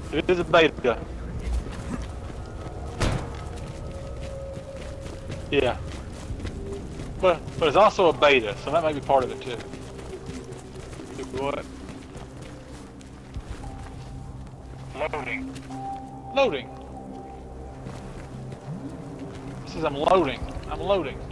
It is a beta. Yeah. But it's also a beta, so that might be part of it too. What? Loading. Loading. It says I'm loading. I'm loading.